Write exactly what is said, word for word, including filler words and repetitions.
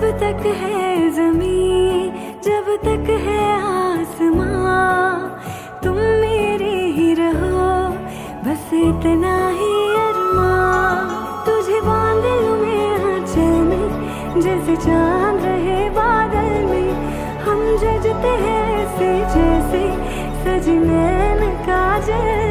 जब तक है ज़मीं, जब तक है आसमां, तुम मेरे ही रहो, बस इतना ही अरमां। तुझे बांध लूं मैं आंचल में, जैसे चांद रहे बादल में। हम जजते हैं ऐसे जैसे सजनैन काजल